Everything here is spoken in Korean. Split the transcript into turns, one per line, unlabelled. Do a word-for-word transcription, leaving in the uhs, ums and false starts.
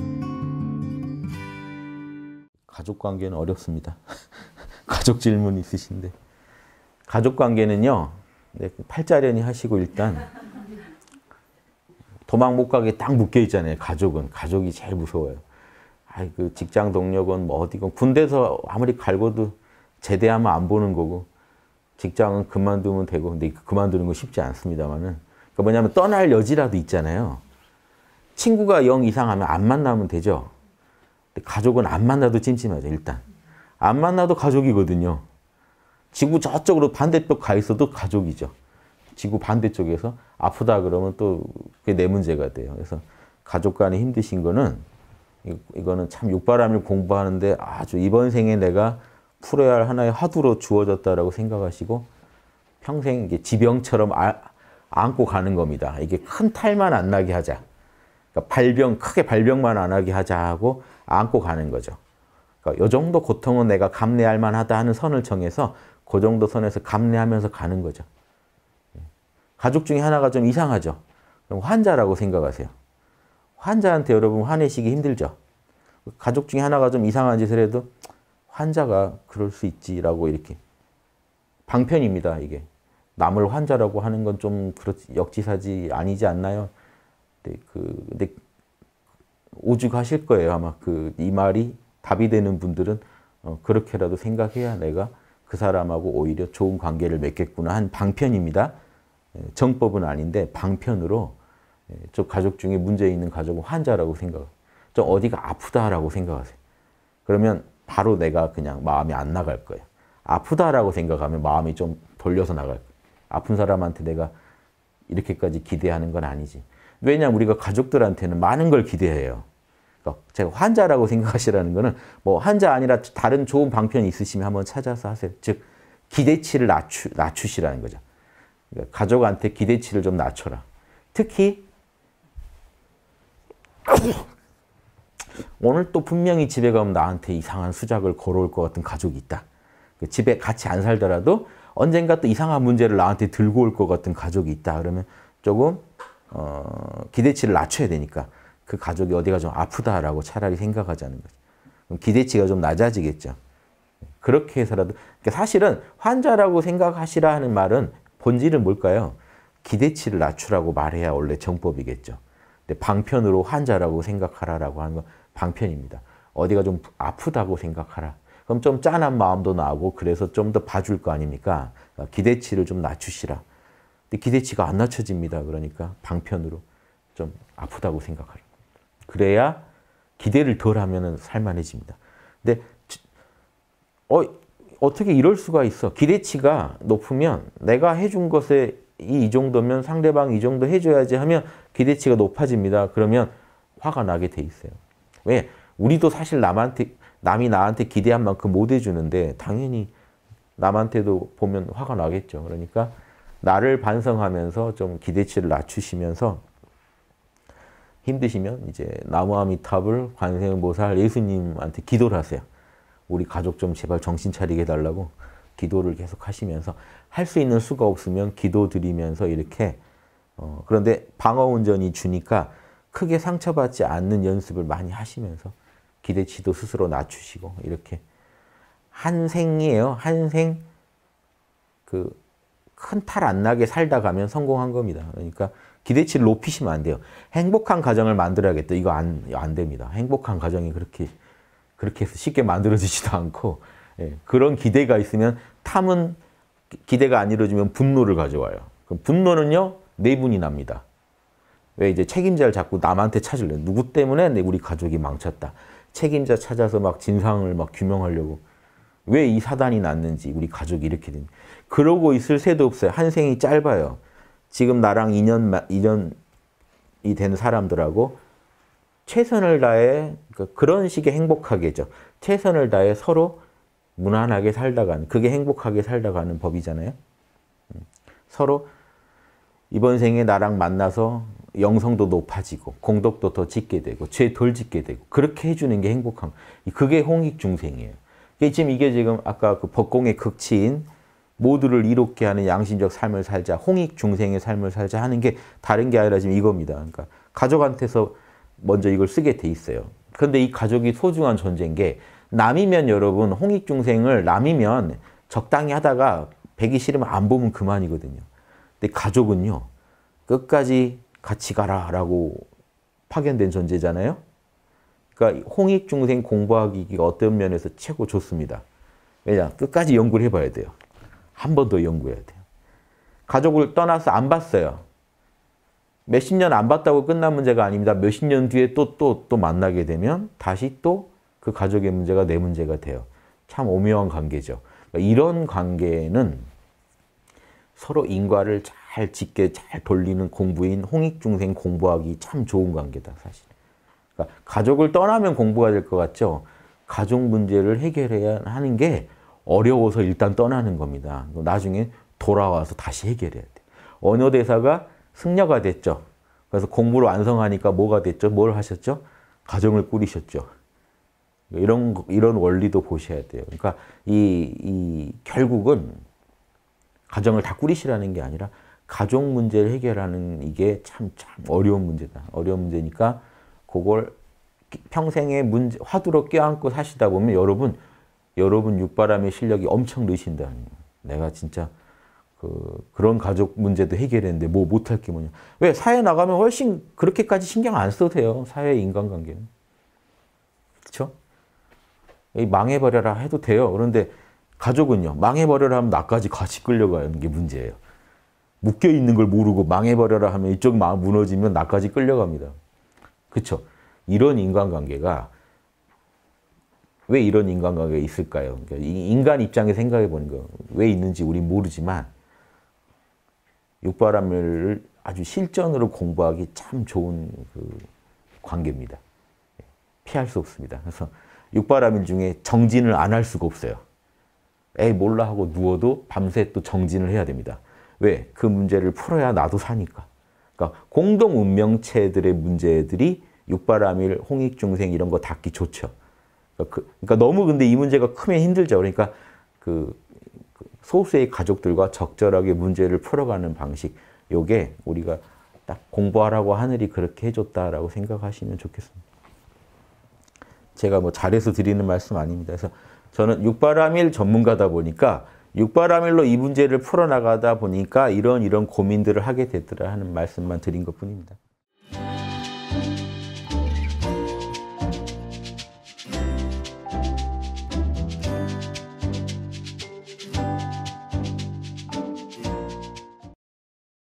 가족 관계는 어렵습니다. 가족 질문 있으신데. 가족 관계는요, 네, 팔자련이 하시고 일단 도망 못 가게 딱 묶여 있잖아요. 가족은. 가족이 제일 무서워요. 아이, 그 직장 동료건 뭐 어디건 군대에서 아무리 갈고도 제대하면 안 보는 거고 직장은 그만두면 되고 근데 그만두는 거 쉽지 않습니다만은 그러니까 뭐냐면 떠날 여지라도 있잖아요. 친구가 영 이상하면 안 만나면 되죠. 근데 가족은 안 만나도 찜찜하죠. 일단. 안 만나도 가족이거든요. 지구 저쪽으로 반대쪽 가 있어도 가족이죠. 지구 반대쪽에서 아프다 그러면 또 그게 내 문제가 돼요. 그래서 가족 간에 힘드신 거는 이거는 참 육바람을 공부하는데 아주 이번 생에 내가 풀어야 할 하나의 화두로 주어졌다라고 생각하시고 평생 이게 지병처럼 아, 안고 가는 겁니다. 이게 큰 탈만 안 나게 하자. 그러니까 발병, 크게 발병만 안 하게 하자 하고 안고 가는 거죠. 그러니까 이 정도 고통은 내가 감내할 만하다 하는 선을 정해서 그 정도 선에서 감내하면서 가는 거죠. 가족 중에 하나가 좀 이상하죠. 그럼 환자라고 생각하세요. 환자한테 여러분 화내시기 힘들죠. 가족 중에 하나가 좀 이상한 짓을 해도 환자가 그럴 수 있지라고 이렇게. 방편입니다, 이게. 남을 환자라고 하는 건 좀 역지사지 아니지 않나요? 근데, 그, 근데 오죽하실 거예요, 아마. 그, 이 말이 답이 되는 분들은 어, 그렇게라도 생각해야 내가 그 사람하고 오히려 좋은 관계를 맺겠구나 한 방편입니다. 정법은 아닌데 방편으로 저 가족 중에 문제 있는 가족은 환자라고 생각해요. 좀 어디가 아프다라고 생각하세요. 그러면 바로 내가 그냥 마음이 안 나갈 거예요. 아프다라고 생각하면 마음이 좀 돌려서 나갈 거예요. 아픈 사람한테 내가 이렇게까지 기대하는 건 아니지. 왜냐하면 우리가 가족들한테는 많은 걸 기대해요. 그러니까 제가 환자라고 생각하시라는 거는 뭐 환자 아니라 다른 좋은 방편이 있으시면 한번 찾아서 하세요. 즉 기대치를 낮추, 낮추시라는 거죠. 그러니까 가족한테 기대치를 좀 낮춰라. 특히 오늘 또 분명히 집에 가면 나한테 이상한 수작을 걸어올 것 같은 가족이 있다. 집에 같이 안 살더라도 언젠가 또 이상한 문제를 나한테 들고 올 것 같은 가족이 있다. 그러면 조금 어, 기대치를 낮춰야 되니까 그 가족이 어디가 좀 아프다라고 차라리 생각하자는 거죠. 그럼 기대치가 좀 낮아지겠죠. 그렇게 해서라도 그러니까 사실은 환자라고 생각하시라 하는 말은 본질은 뭘까요? 기대치를 낮추라고 말해야 원래 정법이겠죠. 근데 방편으로 환자라고 생각하라라고 하는 건 방편입니다. 어디가 좀 아프다고 생각하라. 그럼 좀 짠한 마음도 나고 그래서 좀 더 봐줄 거 아닙니까? 기대치를 좀 낮추시라. 근데 기대치가 안 낮춰집니다. 그러니까 방편으로 좀 아프다고 생각하라. 그래야 기대를 덜 하면 살만해집니다. 근데 어, 어떻게 이럴 수가 있어? 기대치가 높으면 내가 해준 것에 이, 이 정도면 상대방이 이 정도 해줘야지 하면 기대치가 높아집니다. 그러면 화가 나게 돼 있어요. 왜? 우리도 사실 남한테, 남이 나한테 기대한 만큼 못 해주는데 당연히 남한테도 보면 화가 나겠죠. 그러니까 나를 반성하면서 좀 기대치를 낮추시면서 힘드시면 이제 나무아미탑을 관세음보살 예수님한테 기도를 하세요. 우리 가족 좀 제발 정신 차리게 해달라고 기도를 계속 하시면서 할 수 있는 수가 없으면 기도 드리면서 이렇게 어, 그런데 방어운전이 주니까 크게 상처받지 않는 연습을 많이 하시면서 기대치도 스스로 낮추시고 이렇게 한 생이에요. 한 생 그 큰 탈 안 나게 살다 가면 성공한 겁니다. 그러니까 기대치를 높이시면 안 돼요. 행복한 가정을 만들어야겠다. 이거 안, 안 됩니다. 행복한 가정이 그렇게 그렇게 해서 쉽게 만들어지지도 않고 예, 그런 기대가 있으면 탐은 기대가 안 이루어지면 분노를 가져와요. 그럼 분노는요 내분이 납니다. 왜 이제 책임자를 자꾸 남한테 찾으려 누구 때문에 우리 가족이 망쳤다. 책임자 찾아서 막 진상을 막 규명하려고 왜 이 사단이 났는지 우리 가족이 이렇게 된 그러고 있을 새도 없어요. 한 생이 짧아요. 지금 나랑 인연 인연이 된 사람들하고 최선을 다해 그러니까 그런 식의 행복하게죠. 최선을 다해 서로 무난하게 살다가는 그게 행복하게 살다가는 법이잖아요. 서로 이번 생에 나랑 만나서 영성도 높아지고 공덕도 더 짓게 되고 죄 덜 짓게 되고 그렇게 해주는 게 행복한 그게 홍익중생이에요. 지금 이게 지금 아까 그 법공의 극치인 모두를 이롭게 하는 양심적 삶을 살자 홍익중생의 삶을 살자 하는 게 다른 게 아니라 지금 이겁니다. 그러니까 가족한테서 먼저 이걸 쓰게 돼 있어요. 그런데 이 가족이 소중한 존재인 게 남이면 여러분 홍익중생을 남이면 적당히 하다가 배기 싫으면 안 보면 그만이거든요. 근데 가족은요. 끝까지 같이 가라 라고 파견된 존재잖아요. 그러니까 홍익중생 공부하기가 어떤 면에서 최고 좋습니다. 왜냐? 끝까지 연구를 해봐야 돼요. 한 번 더 연구해야 돼요. 가족을 떠나서 안 봤어요. 몇십 년 안 봤다고 끝난 문제가 아닙니다. 몇십 년 뒤에 또, 또, 또 만나게 되면 다시 또 그 가족의 문제가 내 문제가 돼요. 참 오묘한 관계죠. 그러니까 이런 관계는 서로 인과를 잘 짙게 잘 돌리는 공부인 홍익중생 공부하기 참 좋은 관계다, 사실. 그러니까 가족을 떠나면 공부가 될 것 같죠? 가족 문제를 해결해야 하는 게 어려워서 일단 떠나는 겁니다. 나중에 돌아와서 다시 해결해야 돼. 언어대사가 승려가 됐죠. 그래서 공부를 완성하니까 뭐가 됐죠? 뭘 하셨죠? 가정을 꾸리셨죠. 이런, 이런 원리도 보셔야 돼요. 그러니까 이, 이 결국은 가정을 다 꾸리시라는 게 아니라 가족 문제를 해결하는 이게 참, 참 어려운 문제다. 어려운 문제니까 그걸 평생의 문제, 화두로 껴안고 사시다 보면 여러분, 여러분 육바람의 실력이 엄청 느신다. 내가 진짜 그, 그런 가족 문제도 해결했는데 뭐 못할 게 뭐냐. 왜? 사회 나가면 훨씬 그렇게까지 신경 안 써도 돼요. 사회 인간관계는. 그렇죠? 망해버려라 해도 돼요. 그런데 가족은요. 망해버려라 하면 나까지 같이 끌려가는 게 문제예요. 묶여있는 걸 모르고 망해버려라 하면 이쪽 마음 무너지면 나까지 끌려갑니다. 그렇죠? 이런 인간관계가 왜 이런 인간관계가 있을까요? 그러니까 인간 입장에 생각해 보는 거예요. 왜 있는지 우린 모르지만 육바람을 아주 실전으로 공부하기 참 좋은 그 관계입니다. 피할 수 없습니다. 그래서 육바람일 중에 정진을 안 할 수가 없어요. 에이 몰라 하고 누워도 밤새 또 정진을 해야 됩니다. 왜? 그 문제를 풀어야 나도 사니까. 그러니까 공동 운명체들의 문제들이 육바람일, 홍익중생 이런 거 닿기 좋죠. 그러니까, 그, 그러니까 너무 근데 이 문제가 크면 힘들죠. 그러니까 그, 그 소수의 가족들과 적절하게 문제를 풀어가는 방식, 요게 우리가 딱 공부하라고 하늘이 그렇게 해줬다라고 생각하시면 좋겠습니다. 제가 뭐 잘해서 드리는 말씀 아닙니다. 그래서 저는 육바람일 전문가다 보니까 육바람일로 이 문제를 풀어나가다 보니까 이런 이런 고민들을 하게 되더라 하는 말씀만 드린 것 뿐입니다.